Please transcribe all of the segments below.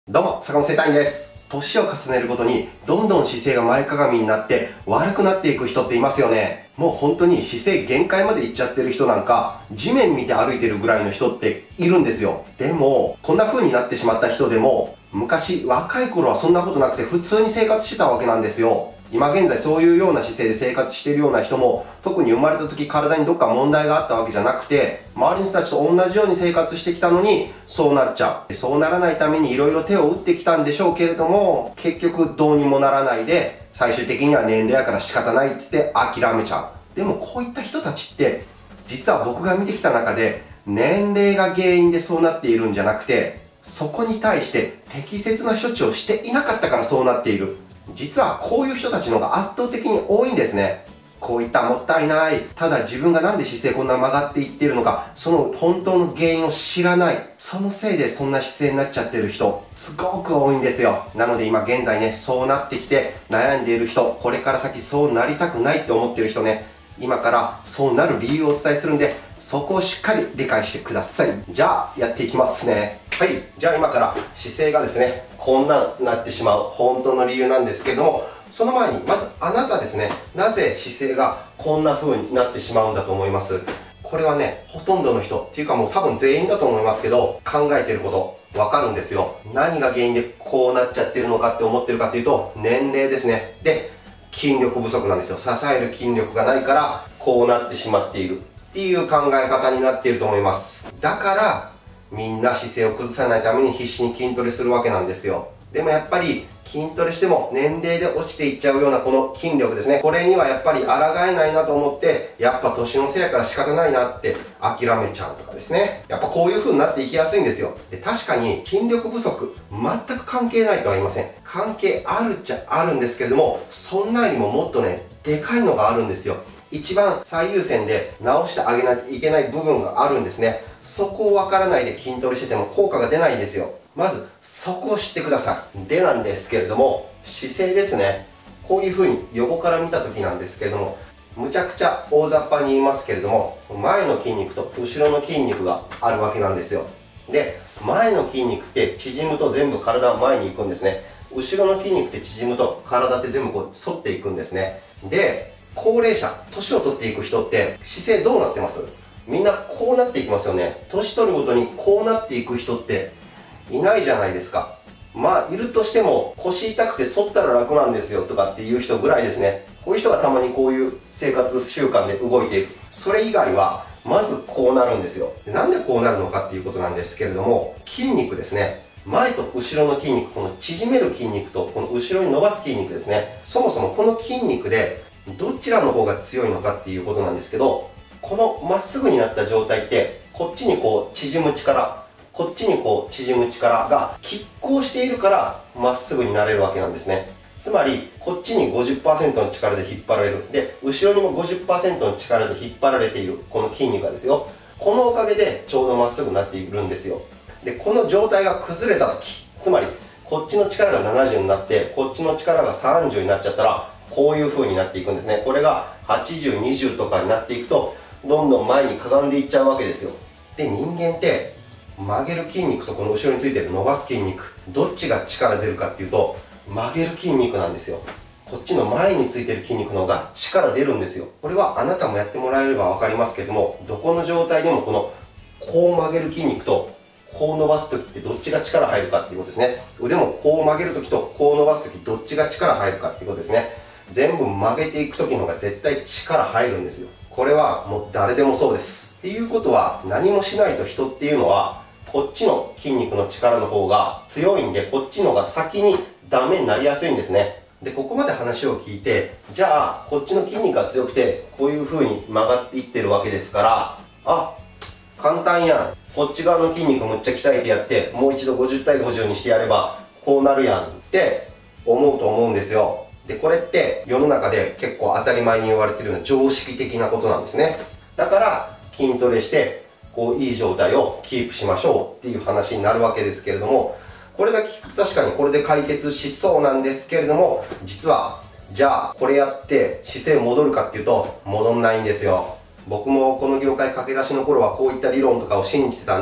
どうも、坂本整体院です。年を重ねるごとにどんどん姿勢が前かがみになって悪くなっていく人っていますよね。もう本当に姿勢限界までいっちゃってる人なんか地面見て歩いてるぐらいの人っているんですよ。でもこんな風になってしまった人でも昔若い頃はそんなことなくて普通に生活してたわけなんですよ。今現在そういうような姿勢で生活しているような人も特に生まれた時体にどっか問題があったわけじゃなくて周りの人たちと同じように生活してきたのにそうなっちゃう。そうならないために色々手を打ってきたんでしょうけれども結局どうにもならないで最終的には年齢やから仕方ないっつって諦めちゃう。でもこういった人たちって実は僕が見てきた中で年齢が原因でそうなっているんじゃなくてそこに対して適切な処置をしていなかったからそうなっている。実はこういう人たちの方が圧倒的に多いんですね。こういったもったいない、ただ自分がなんで姿勢こんな曲がっていっているのか、その本当の原因を知らない、そのせいでそんな姿勢になっちゃってる人、すごく多いんですよ。なので今現在ね、そうなってきて悩んでいる人、これから先そうなりたくないって思ってる人ね、今からそうなる理由をお伝えするんで、そこをしっかり理解してください。じゃあ、やっていきますね。はい。じゃあ今から姿勢がですね、こんなになってしまう本当の理由なんですけれども、その前にまずあなたですね、なぜ姿勢がこんな風になってしまうんだと思います？これはね、ほとんどの人っていうかもう多分全員だと思いますけど、考えてることわかるんですよ。何が原因でこうなっちゃってるのかって思ってるかっていうと、年齢ですね。で、筋力不足なんですよ。支える筋力がないからこうなってしまっているっていう考え方になっていると思います。だからみんな姿勢を崩さないために必死に筋トレするわけなんですよ。でもやっぱり筋トレしても年齢で落ちていっちゃうようなこの筋力ですね、これにはやっぱり抗えないなと思ってやっぱ年のせいやから仕方ないなって諦めちゃうとかですね、やっぱこういう風になっていきやすいんですよ。で、確かに筋力不足全く関係ないとは言いません。関係あるっちゃあるんですけれども、そんなよりももっとねでかいのがあるんですよ。一番最優先で直してあげないといけない部分があるんですね。そこをわからないで筋トレしてても効果が出ないんですよ。まずそこを知ってください。でなんですけれども、姿勢ですね。こういう風に横から見た時なんですけれども、むちゃくちゃ大雑把に言いますけれども、前の筋肉と後ろの筋肉があるわけなんですよ。で、前の筋肉って縮むと全部体前に行くんですね。後ろの筋肉って縮むと体って全部こう反っていくんですね。で、高齢者、年を取っていく人って姿勢どうなってます？みんなこうなっていきますよね。年取るごとにこうなっていく人っていないじゃないですか。まあいるとしても腰痛くて反ったら楽なんですよとかっていう人ぐらいですね。こういう人がたまにこういう生活習慣で動いていく。それ以外はまずこうなるんですよ。なんでこうなるのかっていうことなんですけれども、筋肉ですね。前と後ろの筋肉、この縮める筋肉とこの後ろに伸ばす筋肉ですね。そもそもこの筋肉でどちらの方が強いのかっていうことなんですけど、このまっすぐになった状態ってこっちにこう縮む力、こっちにこう縮む力が拮抗しているからまっすぐになれるわけなんですね。つまりこっちに 50% の力で引っ張られる。で、後ろにも 50% の力で引っ張られているこの筋肉がですよ。このおかげでちょうどまっすぐになっているんですよ。で、この状態が崩れた時、つまりこっちの力が70になってこっちの力が30になっちゃったらこういう風になっていくんですね。これが80、20とかになっていくとどんどん前にかがんでいっちゃうわけですよ。で、人間って曲げる筋肉とこの後ろについてる伸ばす筋肉、どっちが力出るかっていうと曲げる筋肉なんですよ。こっちの前についてる筋肉の方が力出るんですよ。これはあなたもやってもらえれば分かりますけども、どこの状態でもこのこう曲げる筋肉とこう伸ばす時ってどっちが力入るかっていうことですね。腕もこう曲げる時とこう伸ばす時どっちが力入るかっていうことですね。全部曲げていく時の方が絶対力入るんですよ。これはもう誰でもそうです。っていうことは何もしないと人っていうのはこっちの筋肉の力の方が強いんで、こっちの方が先にダメになりやすいんですね。で、ここまで話を聞いて、じゃあこっちの筋肉が強くてこういう風に曲がっていってるわけですから、あ、簡単やん、こっち側の筋肉むっちゃ鍛えてやってもう一度50対50にしてやればこうなるやんって思うと思うんですよ。で、これって世の中で結構当たり前に言われてるような常識的なことなんですね。だから筋トレしてこういい状態をキープしましょうっていう話になるわけですけれども、これだけ聞くと確かにこれで解決しそうなんですけれども、実はじゃあこれやって姿勢戻るかっていうと戻んないんですよ。僕もこの業界駆け出しの頃はこういった理論とかを信じてたんで、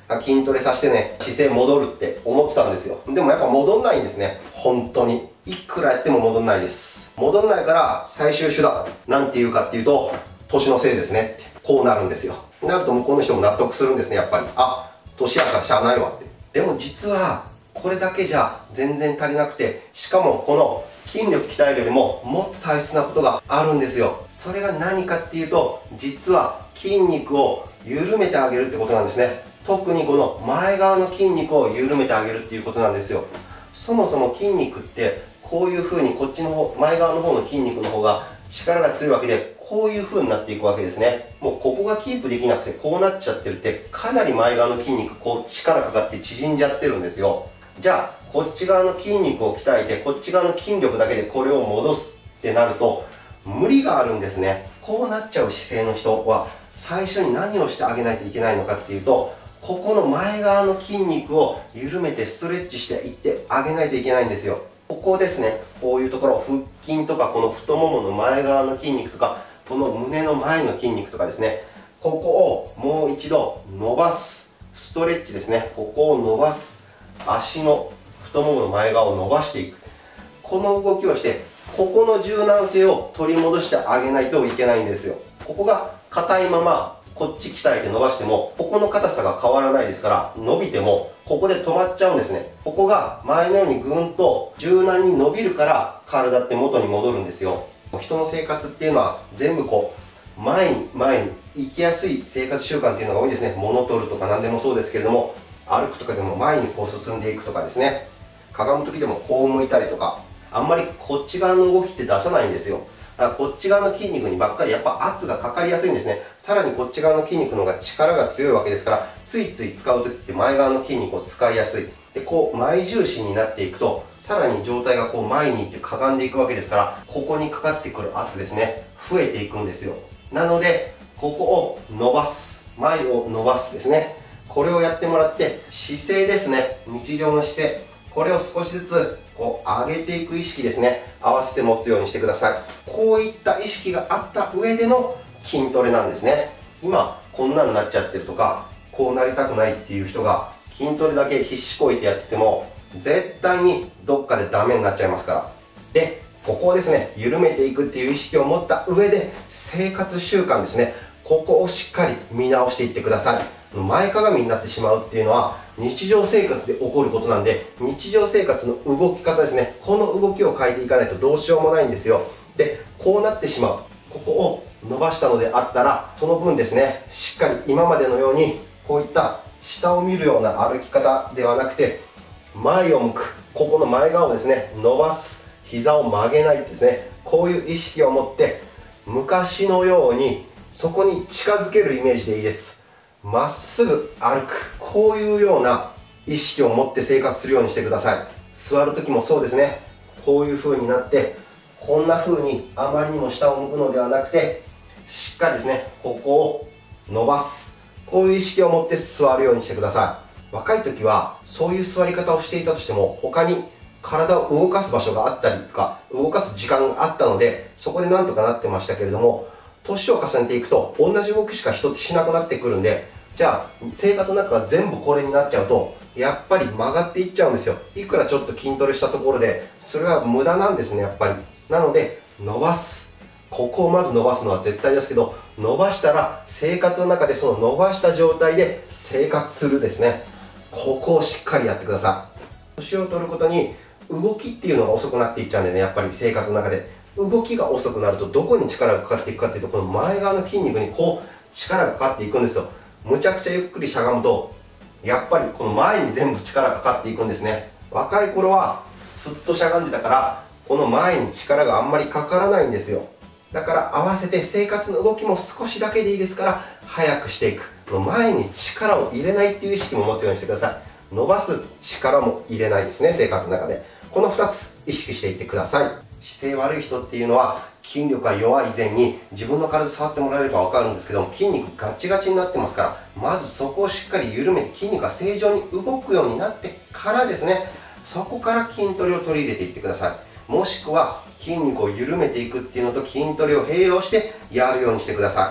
筋トレさせてね、姿勢戻るって思ってたんですよ。でもやっぱ戻んないんですね。本当に。いくらやっても戻んないです。戻んないから最終手段、なんていうかっていうと、年のせいですねって。こうなるんですよ。なると向こうの人も納得するんですね、やっぱり。あ、年やからしゃあないわって。でも実は、これだけじゃ全然足りなくて、しかもこの筋力鍛えるよりももっと大切なことがあるんですよ。それが何かっていうと、実は筋肉を緩めてあげるってことなんですね。特にこの前側の筋肉を緩めてあげるっていうことなんですよ。そもそも筋肉ってこういう風にこっちの方、前側の方の筋肉の方が力が強いわけで、こういう風になっていくわけですね。もうここがキープできなくてこうなっちゃってるって、かなり前側の筋肉こう力かかって縮んじゃってるんですよ。じゃあこっち側の筋肉を鍛えてこっち側の筋力だけでこれを戻すってなると無理があるんですね。こうなっちゃう姿勢の人は最初に何をしてあげないといけないのかっていうと、ここの前側の筋肉を緩めてストレッチしていってあげないといけないんですよ。ここですね。こういうところ、腹筋とかこの太ももの前側の筋肉とかこの胸の前の筋肉とかですね、ここをもう一度伸ばすストレッチですね。ここを伸ばす、足の太ももの前側を伸ばしていく、この動きをしてここの柔軟性を取り戻してあげないといけないんですよ。ここが硬いままこっち鍛えて伸ばしてもここの硬さが変わらないですから、伸びてもここで止まっちゃうんですね。ここが前のようにぐんと柔軟に伸びるから体って元に戻るんですよ。人の生活っていうのは全部こう前に行きやすい生活習慣っていうのが多いですね。物取るとか何でもそうですけれども、歩くとかでも前にこう進んでいくとかですね、かがむ時でもこう向いたりとか、あんまりこっち側の動きって出さないんですよ。だからこっち側の筋肉にばっかりやっぱ圧がかかりやすいんですね。さらにこっち側の筋肉の方が力が強いわけですから、ついつい使う時って前側の筋肉を使いやすい。でこう前重心になっていくと、さらに状態がこう前に行ってかがんでいくわけですから、ここにかかってくる圧ですね、増えていくんですよ。なのでここを伸ばす、前を伸ばすですね、これをやってもらって、姿勢ですね、日常の姿勢、これを少しずつこう上げていく意識ですね、合わせて持つようにしてください。こういった意識があった上での筋トレなんですね。今こんなになっちゃってるとか、こうなりたくないっていう人が筋トレだけ必死こいてやってても絶対にどっかでダメになっちゃいますから。でここをですね、緩めていくっていう意識を持った上で、生活習慣ですね、ここをしっかり見直していってください。前かがみになってしまうっていうのは日常生活で起こることなんで、日常生活の動き方ですね、この動きを変えていかないとどうしようもないんですよ。でこうなってしまう、ここを伸ばしたのであったら、その分ですね、しっかり今までのようにこういった下を見るような歩き方ではなくて、前を向く、ここの前側をですね伸ばす、膝を曲げないですね、こういう意識を持って昔のようにそこに近づけるイメージでいいです。まっすぐ歩く、こういうような意識を持って生活するようにしてください。座る時もそうですね、こういう風になってこんな風にあまりにも下を向くのではなくて、しっかりですねここを伸ばす、こういう意識を持って座るようにしてください。若い時はそういう座り方をしていたとしても、他に体を動かす場所があったりとか動かす時間があったので、そこでなんとかなってましたけれども、年を重ねていくと同じ動きしか一つしなくなってくるんで、じゃあ生活の中が全部これになっちゃうとやっぱり曲がっていっちゃうんですよ。いくらちょっと筋トレしたところでそれは無駄なんですね、やっぱり。なので伸ばす、ここをまず伸ばすのは絶対ですけど、伸ばしたら生活の中でその伸ばした状態で生活するですね、ここをしっかりやってください。年を取ることに動きっていうのが遅くなっていっちゃうんでね、やっぱり生活の中で動きが遅くなるとどこに力がかかっていくかっていうと、この前側の筋肉にこう力がかかっていくんですよ。むちゃくちゃゆっくりしゃがむとやっぱりこの前に全部力がかかっていくんですね。若い頃はすっとしゃがんでたからこの前に力があんまりかからないんですよ。だから合わせて生活の動きも少しだけでいいですから早くしていく、前に力を入れないっていう意識も持つようにしてください。伸ばす力も入れないですね、生活の中で。この2つ意識していってください。姿勢悪い人っていうのは筋力が弱い以前に、自分の体触ってもらえれば分かるんですけども、筋肉ガチガチになってますから、まずそこをしっかり緩めて筋肉が正常に動くようになってからですね、そこから筋トレを取り入れていってください。もしくは筋肉を緩めていくっていうのと筋トレを併用してやるようにしてください。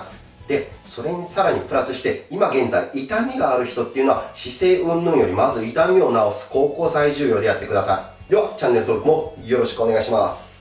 で、それにさらにプラスして、今現在痛みがある人っていうのは姿勢云々よりまず痛みを治す、ここ最重要でやってください。ではチャンネル登録もよろしくお願いします。